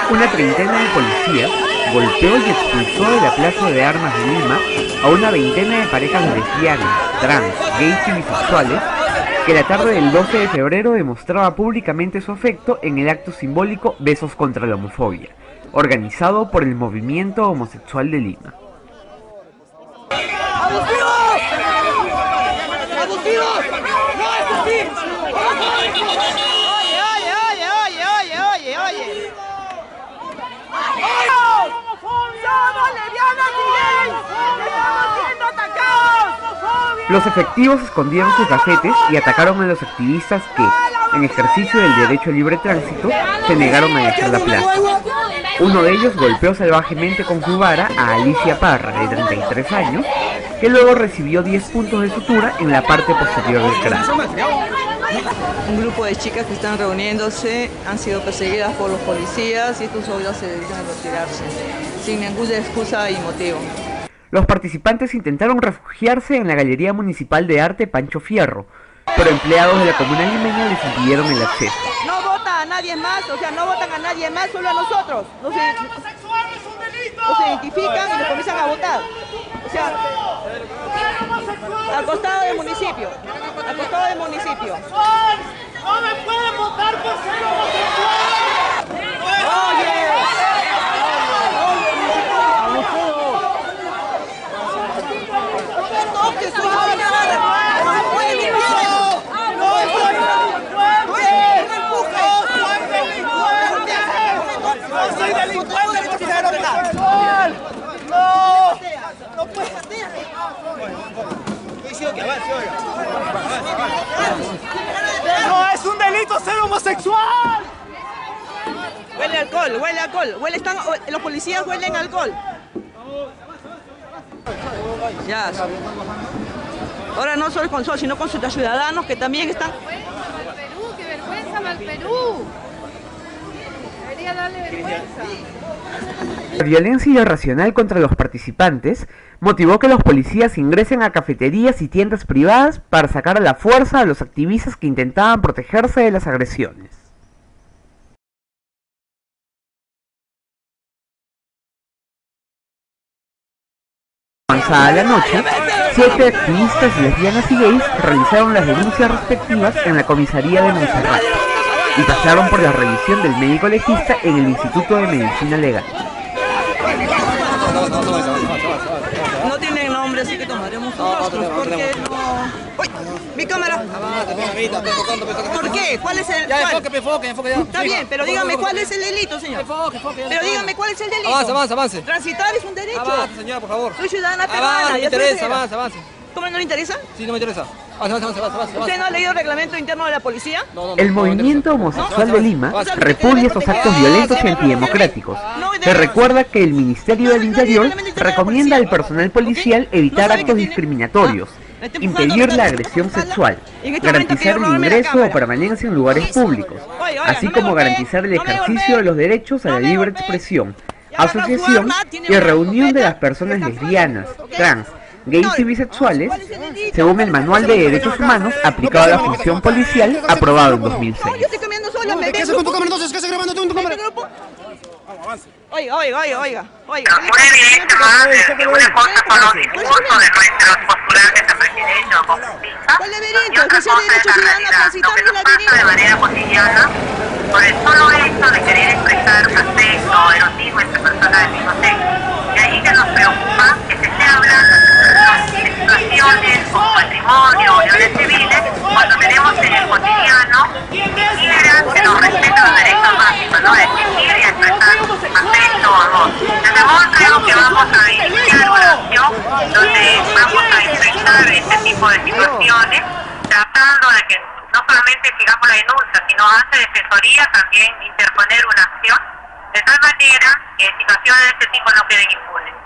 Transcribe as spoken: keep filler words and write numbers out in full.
Una treintena de policías golpeó y expulsó de la Plaza de Armas de Lima a una veintena de parejas lesbianas, trans, gays y bisexuales que la tarde del doce de febrero demostraba públicamente su afecto en el acto simbólico Besos contra la Homofobia, organizado por el Movimiento Homosexual de Lima. ¡Abusivos! ¡Abusivos! ¡No es así! Oye, oye, oye, oye, oye, oye, oye. ¡Somos lesbianas y gays! ¡Estamos siendo atacados! Los efectivos escondieron sus gafetes y atacaron a los activistas que, en ejercicio del derecho al libre tránsito, se negaron a dejar la plaza. Uno de ellos golpeó salvajemente con su vara a Alicia Parra, de treinta y tres años, que luego recibió diez puntos de sutura en la parte posterior del cráneo. Un grupo de chicas que están reuniéndose han sido perseguidas por los policías y estos obvios se dedican a retirarse, sin ninguna excusa y motivo. Los participantes intentaron refugiarse en la Galería Municipal de Arte Pancho Fierro, pero empleados de la comuna limeña les impidieron el acceso. No vota a nadie más, o sea, no votan a nadie más, solo a nosotros. Nos, nos identifican y nos comienzan a votar. O sea, al costado del municipio, al costado del municipio. ¡No me pueden votar por ser homosexual! ¡Oye! ¡No es un delito ser homosexual! Huele alcohol, huele alcohol, huele, están, los policías huelen alcohol. Ya. Ahora no solo con Sol, sino con sus ciudadanos que también están... Perú, qué vergüenza, mal Perú. Debería darle vergüenza. La violencia irracional contra los participantes motivó que los policías ingresen a cafeterías y tiendas privadas para sacar a la fuerza a los activistas que intentaban protegerse de las agresiones. Avanzada la noche, siete activistas lesbianas y gays realizaron las denuncias respectivas en la comisaría de Montserrat y pasaron por la revisión del médico legista en el Instituto de Medicina Legal. No tienen nombre, así que tomaremos sus rostros, porque no... ¡Uy! ¡Mi cámara! ¿Por qué? ¿Cuál es el...? Ya, cuál? enfoque, enfoque, enfoque ya. Está bien, pero dígame cuál es el delito, señor. Enfoque, enfoque. Pero dígame cuál es el delito. Avance, avance, avance. Transitar es un derecho. Avance, señora, por favor. Soy ciudadana peruana. Avance, me ya soy interesa, ciudadana. avance, avance. ¿Cómo no le interesa? Sí, no me interesa. Avance, avance, avance, avance. ¿Usted no ha leído el reglamento interno de la policía? No, no, no, El no me movimiento interesa. homosexual de Lima Avance, avance. repudia estos actos violentos y antidemocráticos. Se recuerda que el Ministerio del Interior recomienda al personal policial evitar actos discriminatorios, impedir la agresión sexual, garantizar el ingreso o permanencia en lugares públicos, así como garantizar el ejercicio de los derechos a la libre expresión, asociación y reunión de las personas lesbianas, trans, gays y bisexuales, según el Manual de Derechos Humanos aplicado a la función policial aprobado en dos mil seis. Yo estoy comiendo sola, me ¿Qué haces con tu cámara entonces? ¿Qué haces grabando tú en tu cámara? Oiga, oiga, oiga, oiga, oiga. Una evidencia más de que una cosa son los discursos de nuestros postulantes a presidente o congresista ¿Cuál y laberinto? otra Ejercer cosa es derecho la ciudadano a realidad, transitar lo que mi nos pasa de laberinto. manera cotidiana por el solo hecho de querer expresar afecto o erotismo entre personas del mismo sexo. Y ahí que nos preocupa que se esté hablando de situaciones como matrimonio o uniones civiles cuando tenemos en el cotidiano quieran que nos respeten los derechos básicos, ¿no? De exigir y expresar afecto o amor. Desde modo creo que vamos a iniciar una acción donde vamos a enfrentar este tipo de situaciones, tratando de que no solamente sigamos la denuncia, sino ante Defensoría también interponer una acción, de tal manera que situaciones de este tipo no queden impunes.